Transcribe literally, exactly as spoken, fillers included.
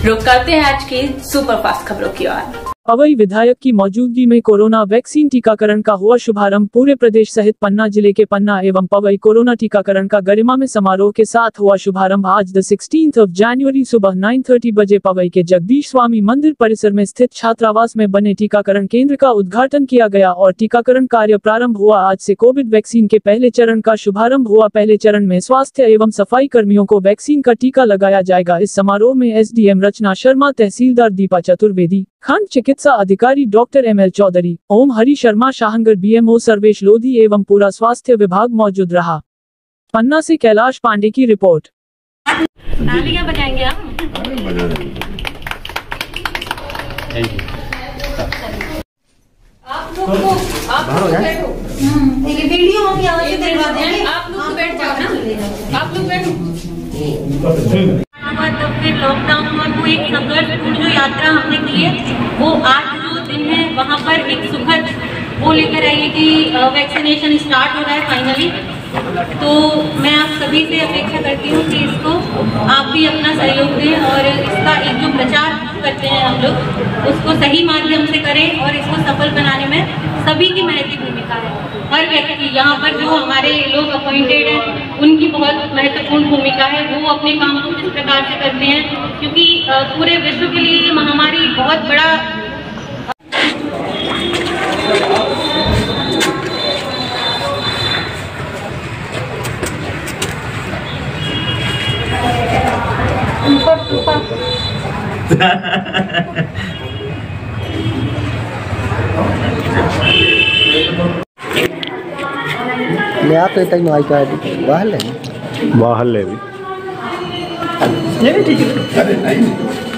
रुक करते हैं आज की सुपरफास्ट खबरों की ओर। पवई विधायक की मौजूदगी में कोरोना वैक्सीन टीकाकरण का हुआ शुभारंभ। पूरे प्रदेश सहित पन्ना जिले के पन्ना एवं पवई कोरोना टीकाकरण का गरिमा में समारोह के साथ हुआ शुभारंभ। आज द सिक्सटीन्थ ऑफ जनवरी सुबह नौ तीस बजे पवई के जगदीश स्वामी मंदिर परिसर में स्थित छात्रावास में बने टीकाकरण केंद्र का उद्घाटन किया गया और टीकाकरण कार्य प्रारंभ हुआ। आज से कोविड वैक्सीन के पहले चरण का शुभारंभ हुआ। पहले चरण में स्वास्थ्य एवं सफाई कर्मियों को वैक्सीन का टीका लगाया जाएगा। इस समारोह में S D M Rachna Sharma, तहसीलदार दीपा चतुर्वेदी, खंड चिकित्सा अधिकारी doctor M L Chaudhary, Om Hari Sharma, Shahnagar B M O Sarvesh Lodhi एवं पूरा स्वास्थ्य विभाग मौजूद रहा। पन्ना से कैलाश पांडे की रिपोर्ट। तालियां बजाएंगे आप? आप लोग को आप लोग बैठो। ये वीडियो हम यहाँ से दिलवा देंगे। आप लोग बैठ जाओ ना, आप लोग बैठो। तब फिर लॉकडाउन और वो एक संघर्षपूर्ण जो यात्रा हमने की है, वो आज जो दिन है वहाँ पर एक सुखद वो लेकर आई है कि वैक्सीनेशन स्टार्ट हो रहा है फाइनली। तो मैं आप सभी से अपेक्षा करती हूँ कि इसको आप भी अपना सहयोग दें और इसका एक जो प्रचार करते हैं हम लोग, उसको सही माध्यम से करें और इसको सफल बनाने में सभी की महत्वपूर्ण भूमिका है। हर व्यक्ति यहाँ पर जो हमारे लोग अपॉइंटेड हैं, उनकी बहुत महत्वपूर्ण भूमिका है। वो अपने काम को किस प्रकार से करते हैं, क्योंकि पूरे विश्व के लिए ये महामारी बहुत बड़ा ऊपर ऊपर ले आप तो तक आई का बाहर ले बाहर ले भी ये भी ठीक है। अरे नहीं